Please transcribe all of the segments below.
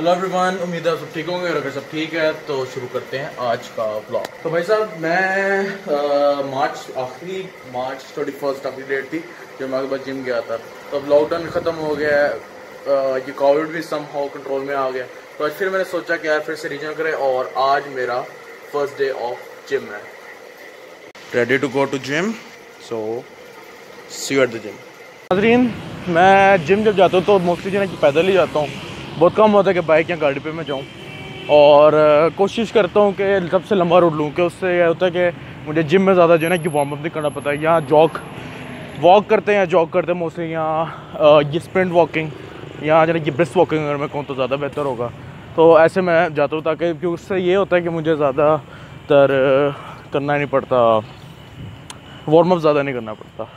Hello everyone, उम्मीद है सब ठीक होंगे और अगर सब ठीक है तो शुरू करते हैं आज का ब्लॉग। तो भाई साहब मैं आखिरी मार्च 31 आखिरी डेट थी जब मैं बाद जिम गया था। तो अब लॉकडाउन ख़त्म हो गया है, ये कोविड भी समहाउ कंट्रोल में आ गया। तो आज फिर मैंने सोचा कि यार फिर से रिज्यूम करें और आज मेरा फर्स्ट डे ऑफ जिम है। Ready to go to gym, so see you at the gym. नाज़रीन, मैं जिम जब जाता हूँ तो मोस्टली जो है कि पैदल ही जाता हूँ। बहुत कम होता है कि बाइक या गाड़ी पे मैं जाऊँ और कोशिश करता हूँ कि सबसे लंबा रूट लूँ कि उससे यह होता है कि मुझे जिम में ज़्यादा जो है ना कि वार्म अप नहीं करना पड़ता है। यहाँ वॉक करते हैं जॉग करते हैं मोस्टली, यहाँ ये स्प्रिंट वॉकिंग, यहाँ जो है कि ब्रिस्क वॉकिंग अगर मैं कहूँ तो ज़्यादा बेहतर होगा। तो ऐसे मैं जाता हूँ ताकि क्योंकि उससे ये होता है कि मुझे ज़्यादातर करना नहीं पड़ता, वार्म अप ज़्यादा नहीं करना पड़ता।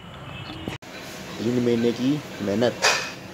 3 महीने की मेहनत।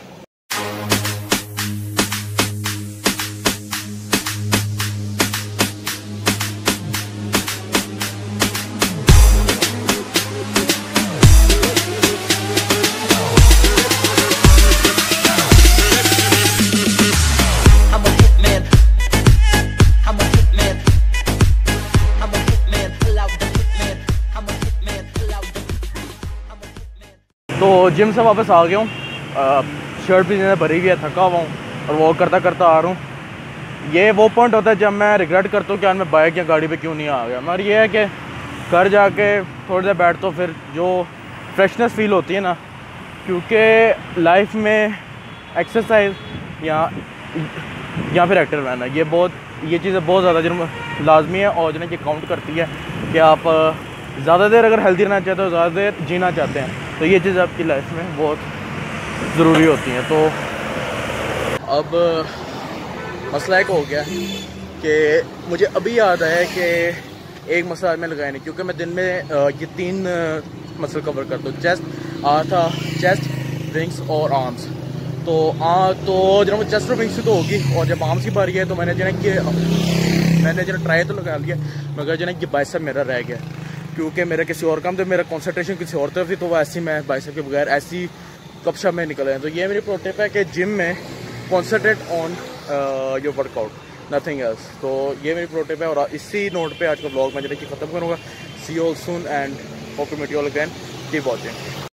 तो जिम से वापस आ गया हूँ, शर्ट भी जो भरी हुई है, थका हुआ हूँ और वो करता करता आ रहा हूँ। ये वो पॉइंट होता है जब मैं रिग्रेट करता हूँ कि यार मैं बाइक या गाड़ी पे क्यों नहीं आ गया। मगर ये है कि घर जाके थोड़ी देर बैठ तो फिर जो फ्रेशनेस फील होती है ना, क्योंकि लाइफ में एक्सरसाइज या फिर एक्टिव रहना ये चीज़ें बहुत ज़्यादा लाजमी है और जो कि काउंट करती है कि आप ज़्यादा देर अगर हेल्दी रहना चाहते हो, ज़्यादा देर जीना चाहते हैं तो ये चीज़ आपकी लाइफ में बहुत ज़रूरी होती है। तो अब मसला एक हो गया कि मुझे अभी याद आया कि एक मसला में लगाया नहीं, क्योंकि मैं दिन में ये 3 मसल कवर करता हूँ। चेस्ट, विंग्स और आर्म्स। तो जब चेस्ट और विंग्स तो होगी और जब आर्म्स की बारी है तो मैंने जो ट्राई तो लगा लिया, मगर जो कि बाइसेप मेरा रह गया क्योंकि मेरा किसी और काम तो मेरा कंसंट्रेशन किसी और तरफ थी, तो वो ऐसी मैं बाइसेप के बगैर ऐसी कक्षा में निकल आया। तो ये मेरी प्रो टिप है कि जिम में concentrate on your workout, nothing else. तो ये मेरी प्रो टिप है और इसी नोट पे आज का ब्लॉग मैं जो कि ख़त्म करूँगा। See you all soon and hope to meet you all again, keep watching.